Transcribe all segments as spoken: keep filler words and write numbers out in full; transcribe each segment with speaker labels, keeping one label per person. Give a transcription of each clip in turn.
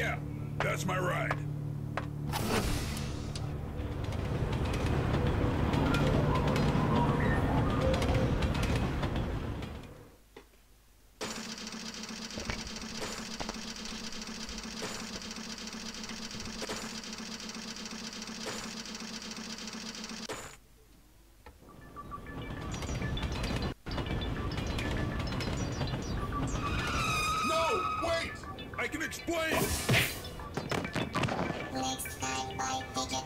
Speaker 1: Yeah, that's my ride. No, wait! I can explain!
Speaker 2: Next time, my digit.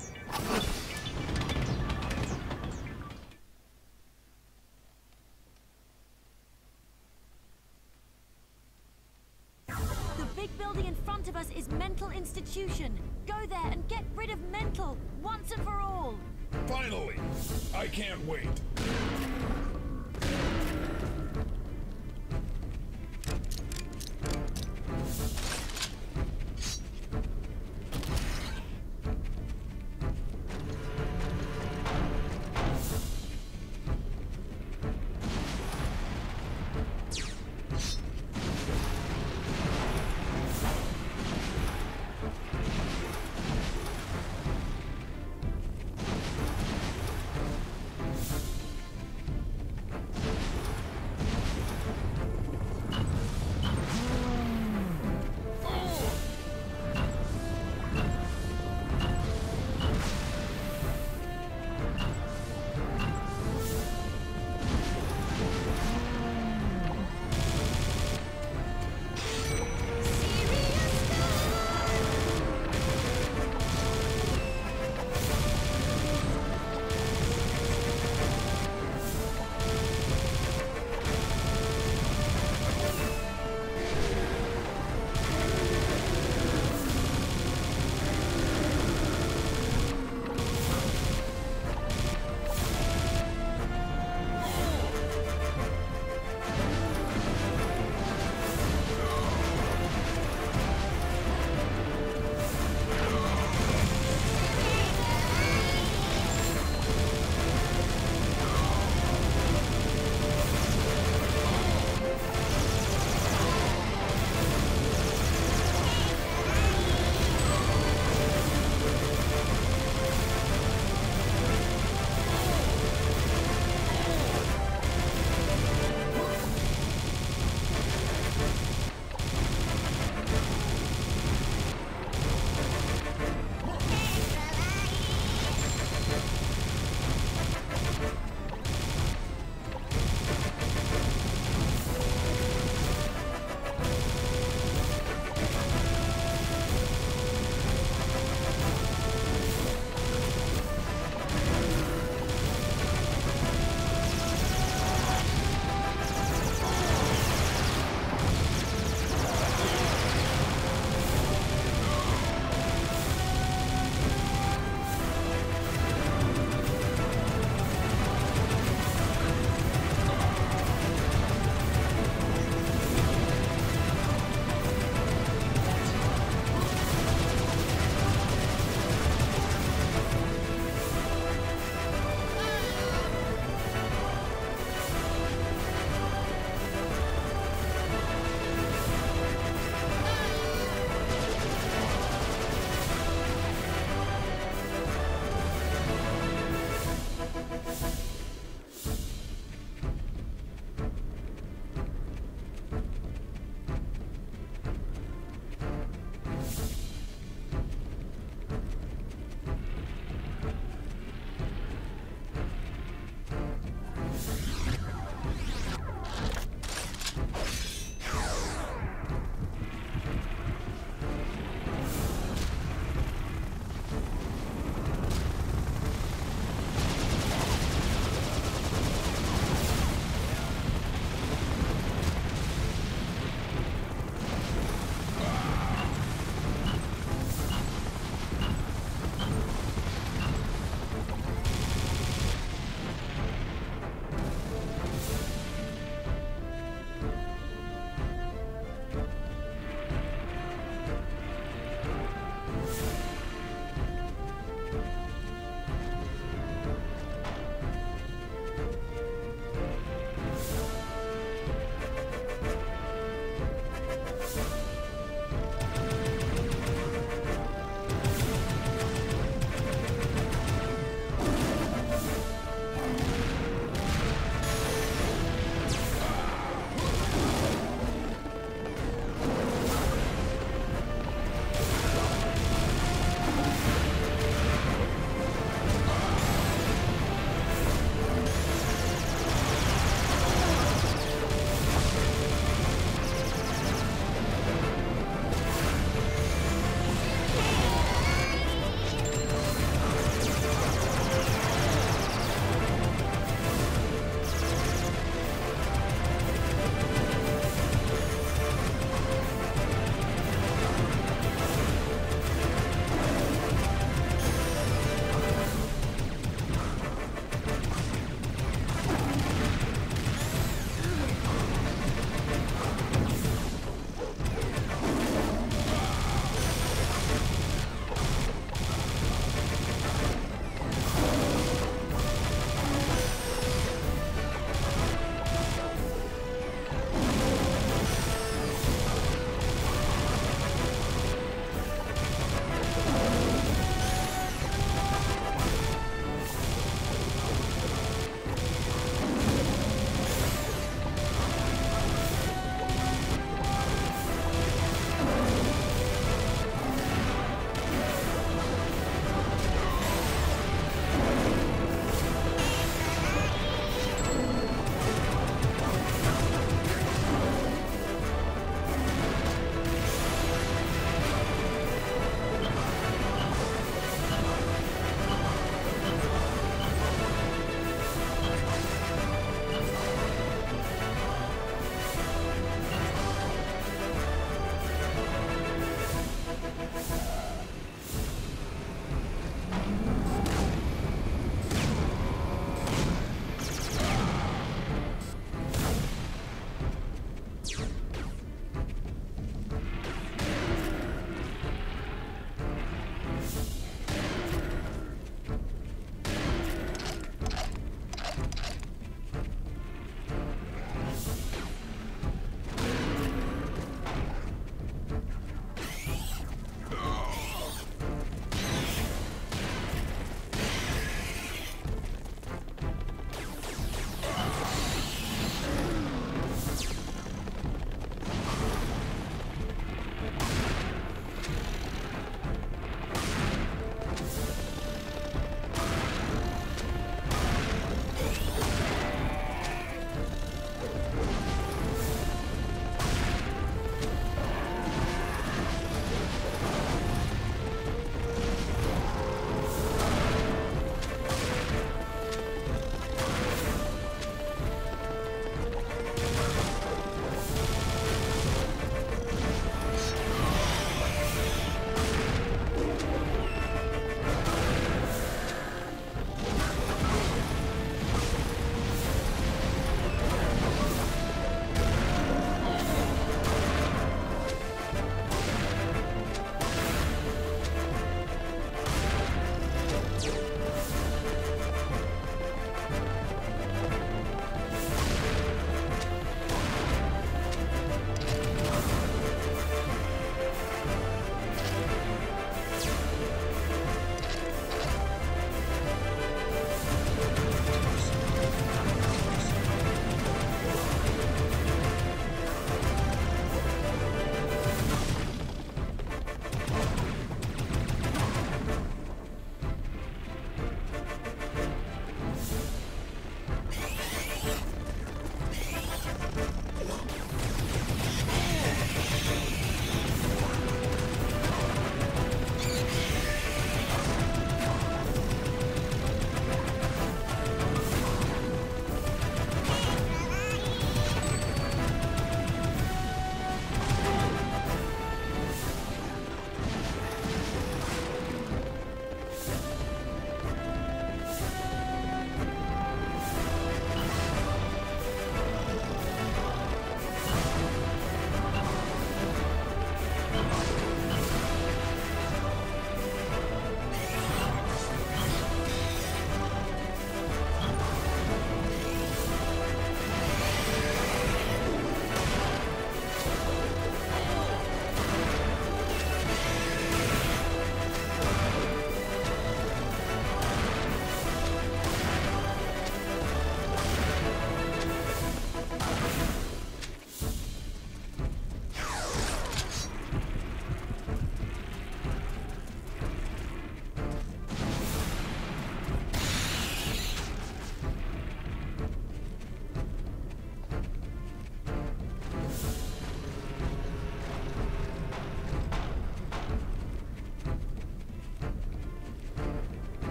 Speaker 3: The big building in front of us is Mental Institution. Go there and get rid of Mental, once and for all.
Speaker 1: Finally! I can't wait.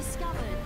Speaker 3: discovered.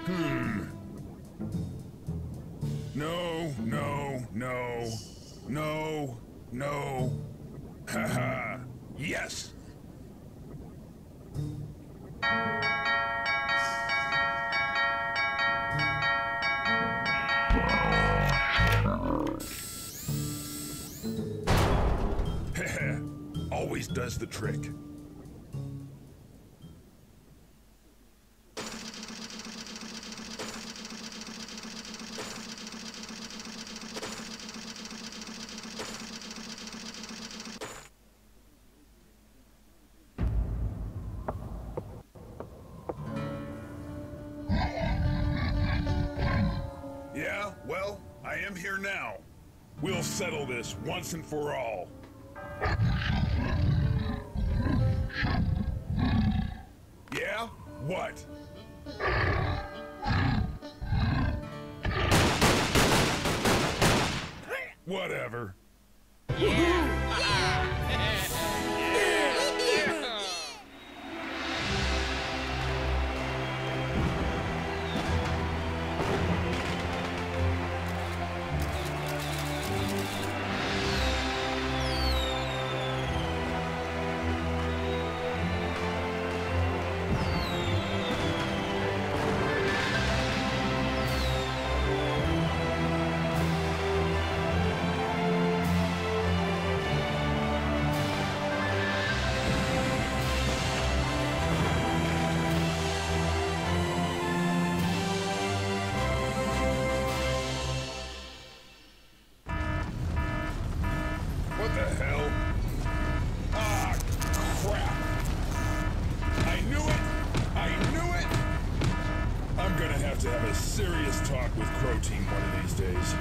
Speaker 1: Hmm. No, no, no, no, no. Haha. Yes. Always does the trick. Yeah, well, I am here now. We'll settle this once and for all. Yeah? What? Whatever. What the hell? Ah, crap! I knew it! I knew it! I'm gonna have to have a serious talk with Crow Team one of these days.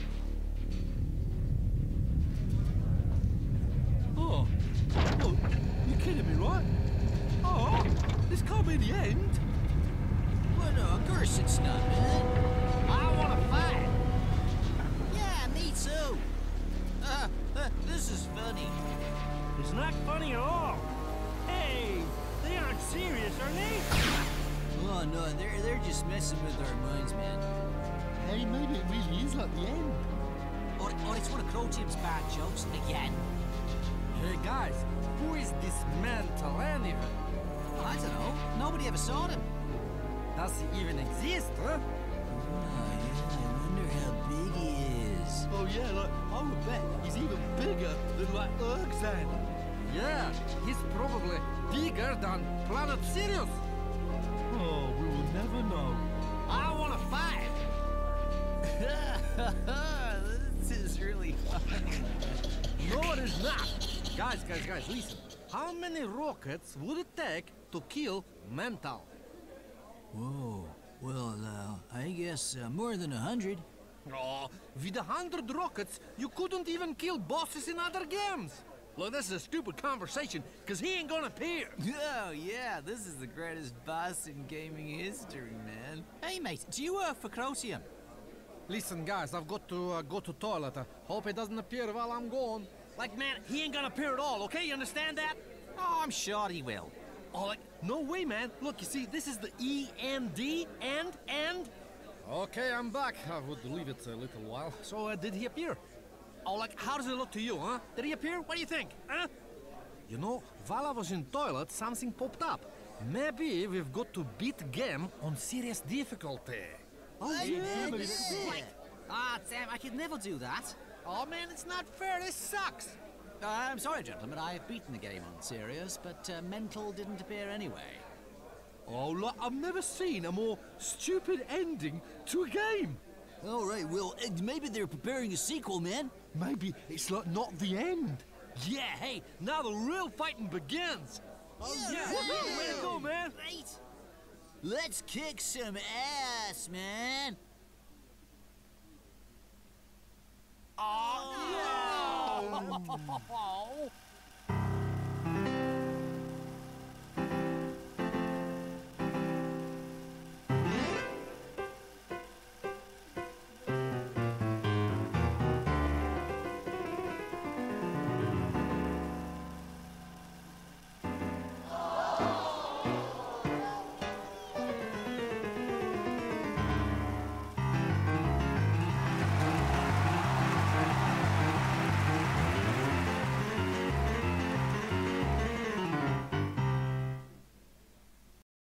Speaker 4: Oh. Oh, you're kidding me, right? Oh, this can't be the end.
Speaker 5: Well, no, of course it's not, man. I want to fight. Yeah, me too. Uh, uh, this is funny.
Speaker 4: It's not funny at all. Hey, they aren't serious, are they?
Speaker 5: Oh, no, they're, they're just messing with our minds, man.
Speaker 4: Hey, maybe it really is like the end.
Speaker 5: Or, or it's one of Crow Team's bad jokes again.
Speaker 4: Hey, guys, who is this mental anyway?
Speaker 5: I don't know. Nobody ever saw them.
Speaker 4: Does he even exist, huh?
Speaker 5: Oh, yeah, I wonder how big he is.
Speaker 4: Oh, yeah, like, I would bet he's even bigger than, like, Urgzan. Yeah, he's probably bigger than Planet Sirius. Oh, we will never know.
Speaker 5: I want to fight. This is really fun.
Speaker 4: No, it is not. Guys, guys, guys, listen. How many rockets would it take to kill Mental?
Speaker 5: Whoa. Well, uh, I guess uh, more than a hundred.
Speaker 4: Oh, with a hundred rockets, you couldn't even kill bosses in other games. Well, this is a stupid conversation, because he ain't gonna appear.
Speaker 5: Oh, yeah, this is the greatest boss in gaming history, man. Hey, mate, do you work for Crotium?
Speaker 4: Listen, guys, I've got to uh, go to toilet. I hope he doesn't appear while I'm gone. Like, man, he ain't gonna appear at all, okay? You understand that?
Speaker 5: Oh, I'm sure he will.
Speaker 4: Oh, like, no way, man. Look, you see, this is the E N D, and, and... Okay, I'm back. I would leave it a little while. So, uh, did he appear? Oh, like, how does it look to you, huh? Did he appear? What do you think, huh? You know, while I was in toilet, something popped up. Maybe we've got to beat game on serious difficulty.
Speaker 5: Oh,
Speaker 4: yeah,
Speaker 5: man,
Speaker 4: maybe
Speaker 5: yeah. Ah, damn, I could never do that.
Speaker 4: Oh, man, it's not fair. This sucks.
Speaker 5: Uh, I'm sorry, gentlemen, I have beaten the game on Sirius, but uh, Mental didn't appear anyway.
Speaker 4: Oh, look, I've never seen a more stupid ending to a game.
Speaker 5: All right, well, uh, maybe they're preparing a sequel, man.
Speaker 4: Maybe it's like not the end. Yeah, hey, now the real fighting begins. Oh, yeah,
Speaker 5: yeah.
Speaker 4: way to go, man.
Speaker 5: Right. Let's kick some ass, man.
Speaker 4: Oh, no.